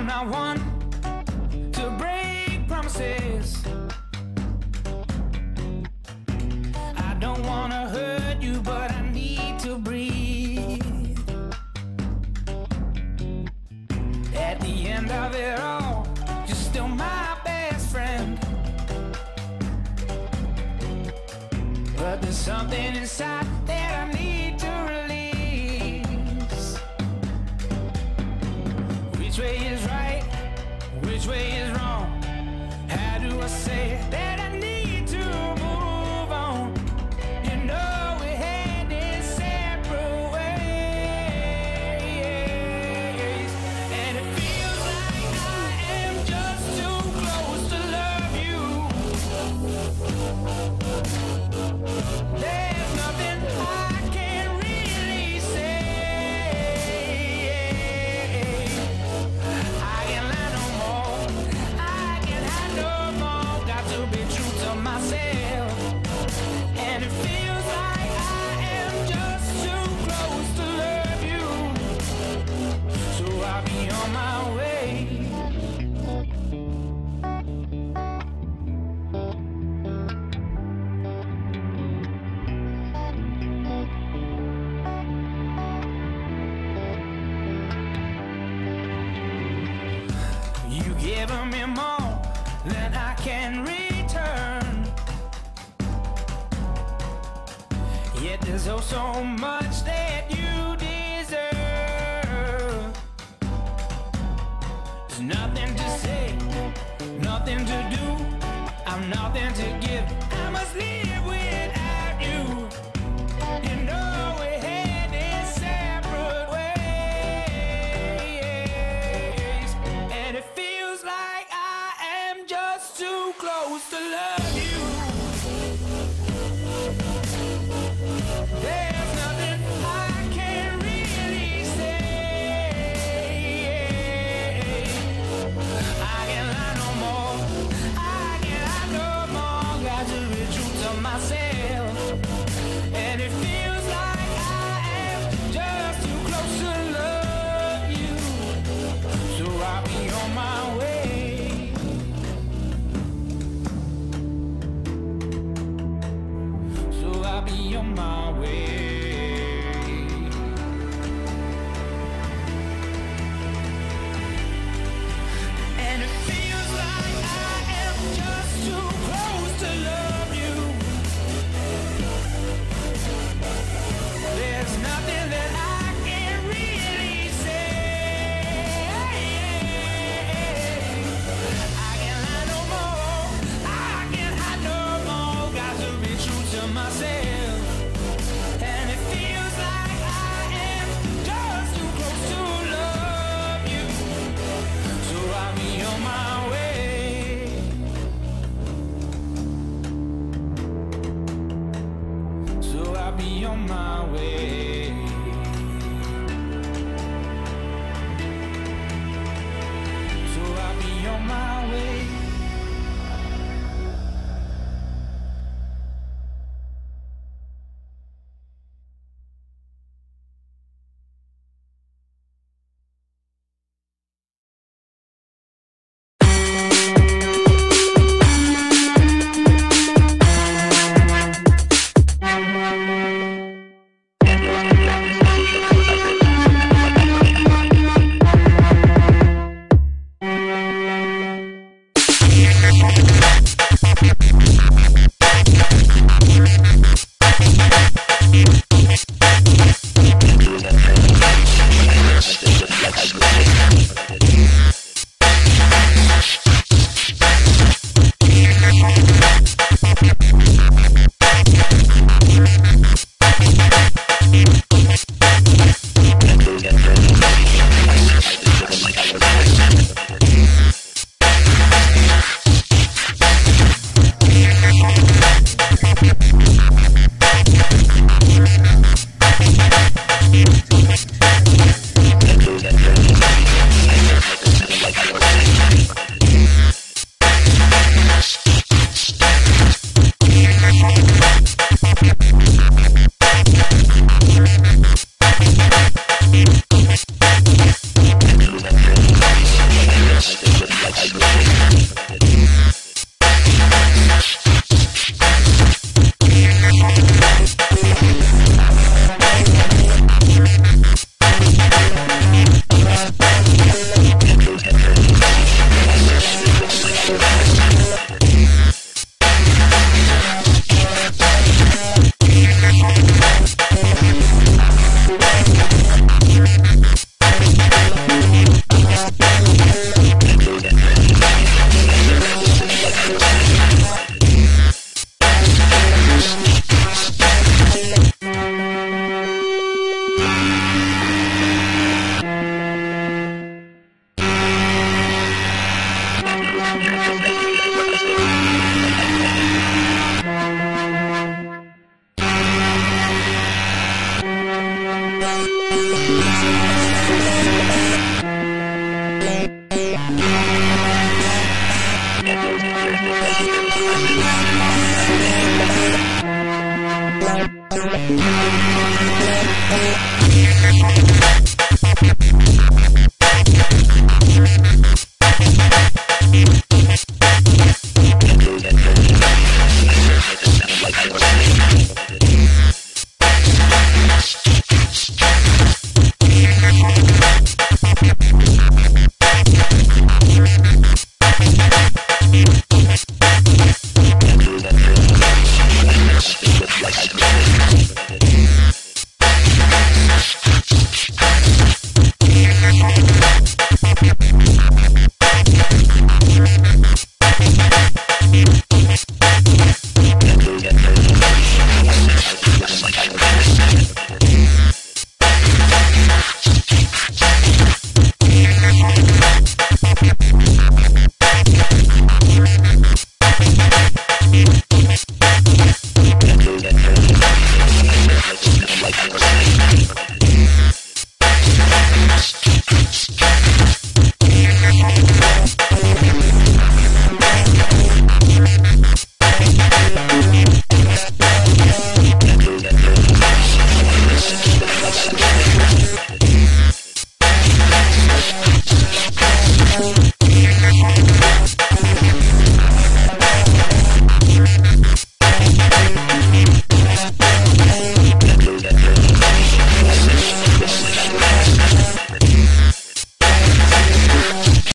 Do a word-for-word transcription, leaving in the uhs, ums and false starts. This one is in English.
I'm not one to break promises. I don't wanna hurt you, but I need to breathe. At the end of it all, you're still my best friend. But there's something inside that I need to release. Which way is right? Which way is wrong? How do I say that I need to move on? You know we're heading separate ways, and it feels like I am just too close to love you. There's nothing I can really say. I can't lie no more. I can't hide no more. Got to be true to myself. And it feels like I am just too close to love you. So I'll be on my way. You giving me more than I can return. Yet there's oh so much that you deserve. There's nothing to say, nothing to do. I'm nothing to give. I must live without you. You know we're heading separate ways, and it feels like I am just too close to love you. There's nothing I can really say. I can't lie no more. I can't lie no more. Got to be true to myself. We'll be right back.